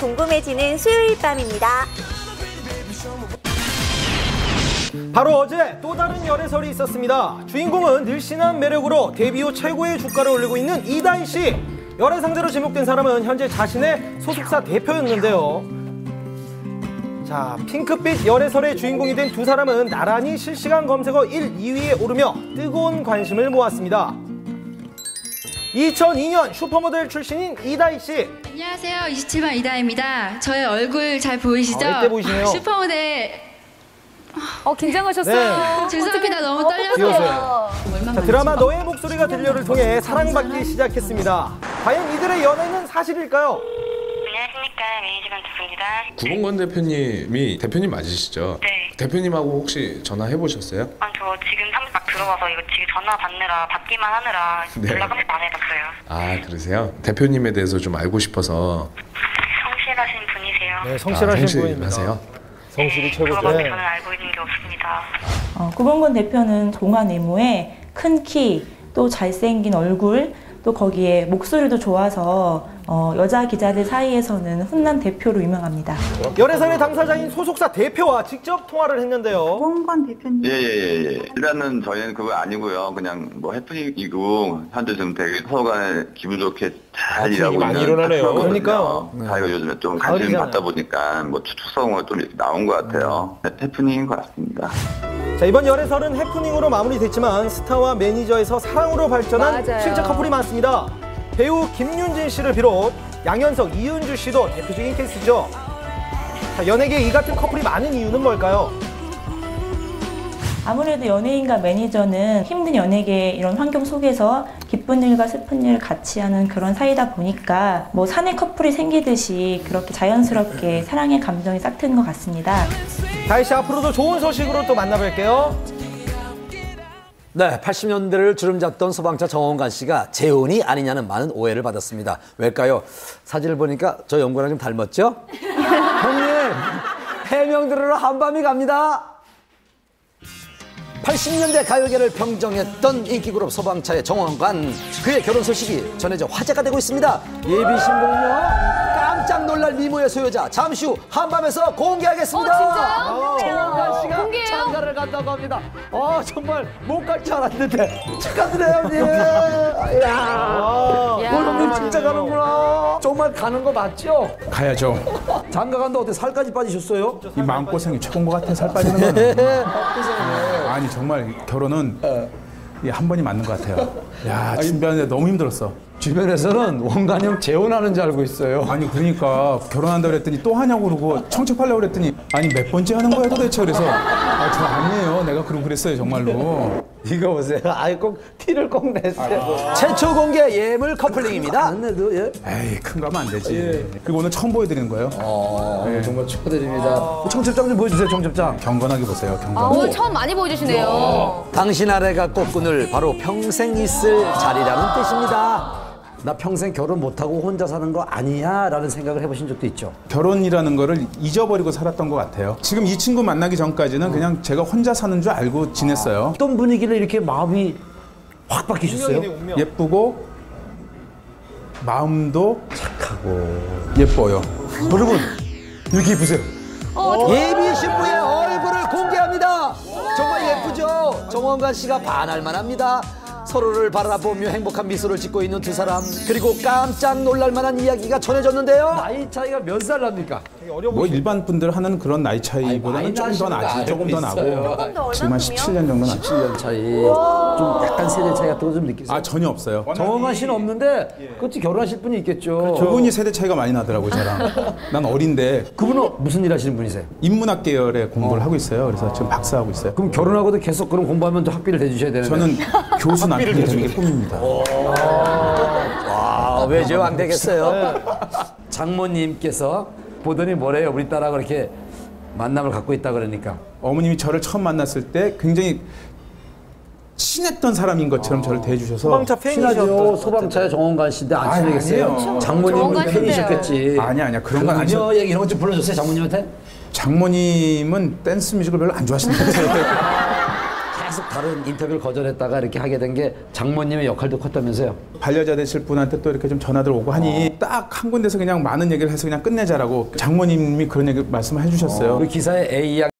궁금해지는 수요일 밤입니다. 바로 어제 또 다른 열애설이 있었습니다. 주인공은 늘씬한 매력으로 데뷔 후 최고의 주가를 올리고 있는 이다희 씨. 열애 상대로 지목된 사람은 현재 자신의 소속사 대표였는데요. 자, 핑크빛 열애설의 주인공이 된 두 사람은 나란히 실시간 검색어 1, 2위에 오르며 뜨거운 관심을 모았습니다. 2002년 슈퍼모델 출신인 이다희 씨. 안녕하세요. 27번 이다희입니다. 저의 얼굴 잘 보이시죠? 이때 보이시네요. 슈퍼모델. 긴장하셨어요. 네. 죄송합니다. 너무 떨려서요. 자, 드라마 너의 목소리가 들려를 통해 사랑받기 시작했습니다. 과연 이들의 연애는 사실일까요? 안녕하십니까, 매니지먼트 부입니다. 구봉건 대표님이 대표님 맞으시죠? 네. 대표님하고 혹시 전화해보셨어요? 저 지금 사무실 막 들어와서 이거 지금 전화 받느라 받기만 하느라 네. 연락 한 번도 안 해봤어요. 아, 그러세요? 대표님에 대해서 좀 알고 싶어서. 성실하신 분이세요. 네, 성실하신 분입니다. 성실하세요? 성실이 최고죠. 그거밖에 저는 알고 있는 게 없습니다. 구봉건 대표는 동안 외모에 큰 키, 또 잘생긴 얼굴, 또 거기에 목소리도 좋아서 여자 기자들 사이에서는 훈남 대표로 유명합니다. 열애설의 당사자인 소속사 대표와 직접 통화를 했는데요. 구봉건 대표님. 예. 일단은 저희는 그거 아니고요. 그냥 뭐 해프닝이고 현재 좀 되게 서로 간에 기분 좋게 잘 일하고 많이 있는 일어나네요. 그러니까요. 저희가 요즘에 좀 관심 받다 보니까 뭐 추측성으로 좀 이렇게 나온 것 같아요. 해프닝인 것 같습니다. 자, 이번 열애설은 해프닝으로 마무리됐지만 스타와 매니저에서 사랑으로 발전한 맞아요. 실제 커플이 많습니다. 배우 김윤진 씨를 비롯 양현석, 이은주 씨도 대표적인 케이스죠. 자, 연예계에 이 같은 커플이 많은 이유는 뭘까요? 아무래도 연예인과 매니저는 힘든 연예계 이런 환경 속에서 기쁜 일과 슬픈 일 같이 하는 그런 사이다 보니까 뭐 사내 커플이 생기듯이 그렇게 자연스럽게 사랑의 감정이 싹 트는 것 같습니다. 다희 씨 앞으로도 좋은 소식으로 또 만나뵐게요. 네, 80년대를 주름잡던 소방차 정원관 씨가 재혼이 아니냐는 많은 오해를 받았습니다. 왜일까요? 사진을 보니까 저 연구랑 좀 닮았죠? 형님, 해명 들으러 한밤이 갑니다. 80년대 가요계를 평정했던 인기그룹 소방차의 정원관, 그의 결혼 소식이 전해져 화제가 되고 있습니다. 예비 신부는요, 깜짝 놀랄 미모의 소유자, 잠시 후 한밤에서 공개하겠습니다. 진짜요? 정원관 씨가 공개해요? 장가를 간다고 합니다. 정말 못 갈 줄 알았는데 축하드려요, 형님. 이야, 형님 진짜 가는구나. 정말 가는 거 맞죠? 가야죠. 장가 간다 어때? 살까지 빠지셨어요? 이 마음고생이 최고인 것 같아. 살 빠지는 거는. 아니 정말 결혼은 한 번이 맞는 것 같아요. 야, 준비하는데 너무 힘들었어. 주변에서는 원관이 형 재혼하는 줄 알고 있어요. 아니 그러니까 결혼한다 그랬더니 또 하냐고 그러고 청첩하려고 그랬더니 아니 몇 번째 하는 거야 도대체. 그래서 저 아니에요. 내가 그랬어요 정말로. 이거 보세요. 꼭 티를 꼭 냈어요. 최초 공개 예물 커플링입니다. 안내도 예. 에이 큰 거 하면 안 되지. 그리고 오늘 처음 보여드리는 거예요. 정말 축하드립니다. 청첩장 좀 보여주세요. 청첩장. 경건하게 보세요. 경건. 오늘 처음 많이 보여주시네요. 당신 아래가 꽃꾼을 바로 평생 있을 자리라는 뜻입니다. 나 평생 결혼 못하고 혼자 사는 거 아니야? 라는 생각을 해보신 적도 있죠? 결혼이라는 거를 잊어버리고 살았던 것 같아요. 지금 이 친구 만나기 전까지는 그냥 제가 혼자 사는 줄 알고 지냈어요. 어떤 분위기를 이렇게 마음이 확 바뀌셨어요? 예쁘고 마음도 착하고 예뻐요. 여러분 이렇게 이쁘세요. 예비 신부의 얼굴을 공개합니다. 정말 예쁘죠? 정원관 씨가 반할 만합니다. 서로를 바라보며 행복한 미소를 짓고 있는 두 사람, 그리고 깜짝 놀랄 만한 이야기가 전해졌는데요. 나이 차이가 몇 살 납니까? 뭐 일반 분들 하는 그런 나이 차이보다는 조금 더 나지. 조금 더 나고 지금 한 17년 정도 나죠. 17년 차이. 좀 약간 세대 차이 같은 거 좀 느끼세요? 전혀 없어요. 정원관 씨는 없는데 그것도 결혼하실 분이 있겠죠. 그분이 세대 차이가 많이 나더라고요, 저랑. 난 어린데. 그분은 무슨 일 하시는 분이세요? 인문학 계열의 공부를 하고 있어요. 그래서 지금 박사하고 있어요. 그럼 결혼하고도 계속 그런 공부하면 또 학비를 대주셔야 되는데. 저는 교수 남편이 되는 게 꿈입니다. 와, 왜죠? 안 되겠어요? 장모님께서 보더니 뭐래요? 우리 딸하고 이렇게 만남을 갖고 있다 그러니까. 어머님이 저를 처음 만났을 때 굉장히 친했던 사람인 것처럼 저를 대해주셔서. 소방차 팬이셨죠? 소방차의 정원관 씨인데 안 친해겠어요? 장모님은 팬이셨겠지. 아니야. 그런 건 아니죠. 그녀 얘기 이런 거 좀 불러줬어요, 장모님한테? 장모님은 댄스 뮤직을 별로 안 좋아하시는 것 같아요. 계속 다른 인터뷰를 거절했다가 이렇게 하게 된 게 장모님의 역할도 컸다면서요? 반려자 되실 분한테 또 이렇게 좀 전화들 오고 하니 딱 한 군데서 그냥 많은 얘기를 해서 그냥 끝내자라고 장모님이 그런 얘기 말씀을 해주셨어요. 그 기사에 A 양